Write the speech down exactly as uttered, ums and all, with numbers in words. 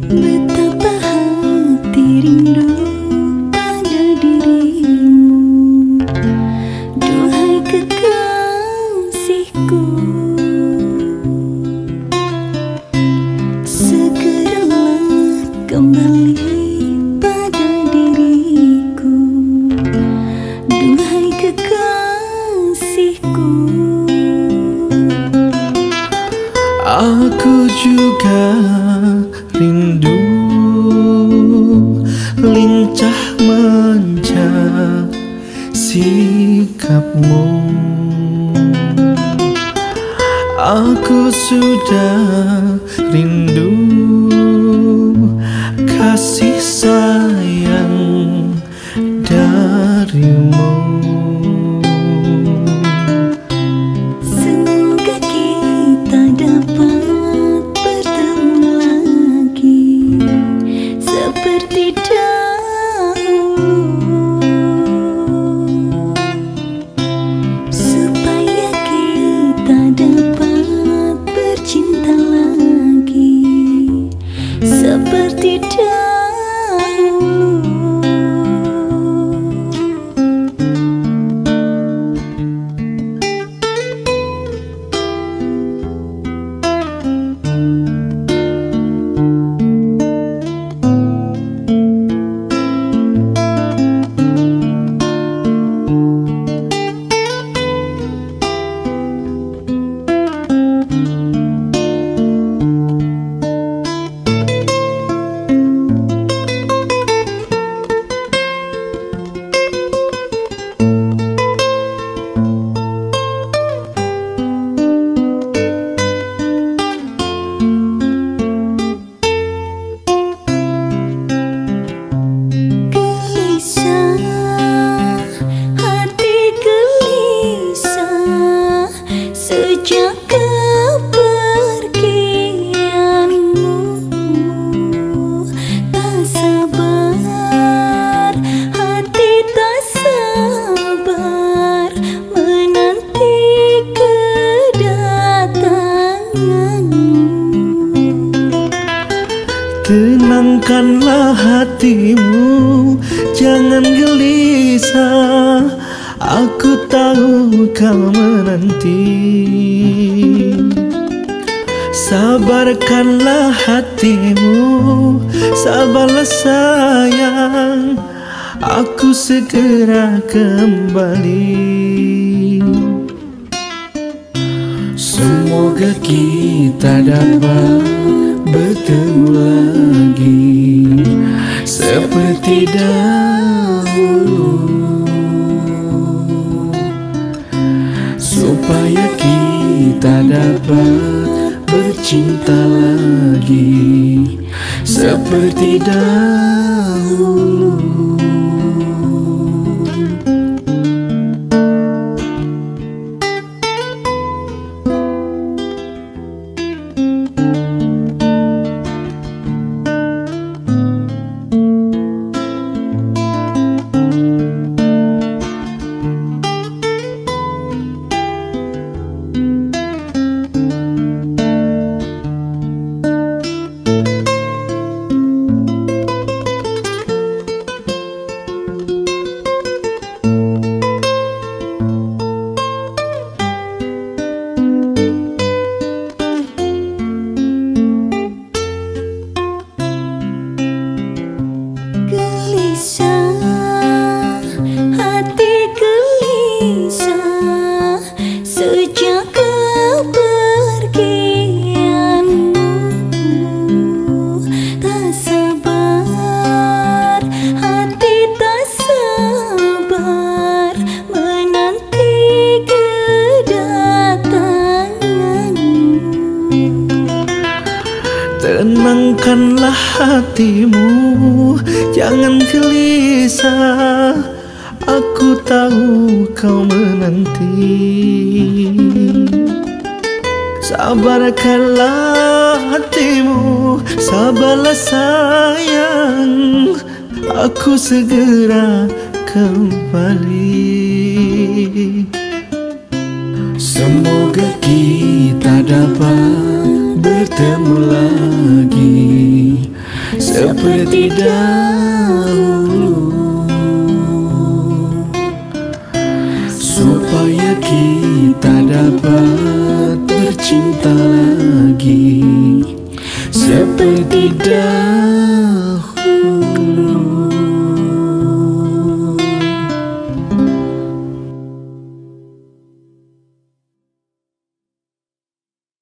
Betapa hati rindu pada dirimu, duhai kekasihku. Segeralah kembali pada diriku, duhai kekasihku. Aku juga rindu, lincah manja sikapmu. Aku sudah rindu kasih sayang darimu. Semoga kita dapat bertemu lagi seperti dahulu, supaya kita dapat bercinta lagi seperti dahulu. Sejak kepergianmu, tak sabar, hati tak sabar menanti kedatanganmu. Tenangkanlah hatimu, jangan gelisah. Aku tahu kau menanti. Sabarkanlah hatimu, sabarlah sayang, aku segera kembali. Semoga kita dapat bertemu lagi seperti dahulu, supaya kita dapat bercinta lagi seperti dahulu. Sejak kepergianmu, tak sabar, hati tak sabar menanti kedatanganmu. Tenangkanlah hatimu, jangan gelisah. Aku tahu kau menanti. Sabarkanlah hatimu, sabarlah sayang, aku segera kembali. Semoga kita dapat bertemu lagi seperti dahulu, supaya kita dapat bercinta lagi seperti dahulu.